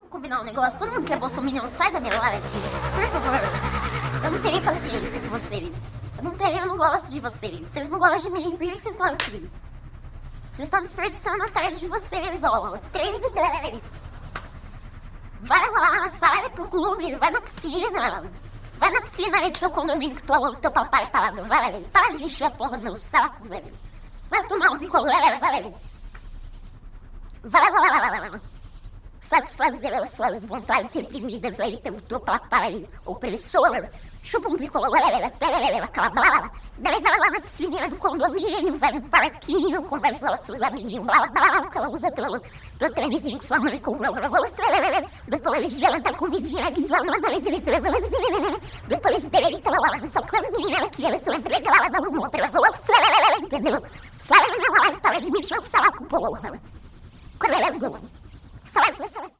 combinar um negócio. Todo mundo que é bolsominion, sai da minha live. Por favor. Eu não tenho paciência com vocês. Eu não gosto de vocês. Vocês não gostam de mim, por que vocês estão aqui? Vocês estão desperdiçando a tarde de vocês, ó. 3h10. Vai lá, sai pro clube, vai na piscina. Vai na piscina aí do seu condomínio que teu papai parado. Vai, velho. Para de encher a porra do meu saco, velho. Vai tomar um picolé, vai, velho. Vai. Satisfazer as suas vontades reprimidas aí pelo teu papai opressor. Chupa um picolé, aquela blá. Daí vai lá na piscina do condomínio, vai no parquinho, conversa com seus amiguinhos, blá, aquela usa pela televisão que sua mãe comprou pra você. Depois janta comidinha que sua mãe depois deita lá na sua menina que era sua empregada da rua pra você, entendeu? Sai da minha live, para de me encher o saco, porra.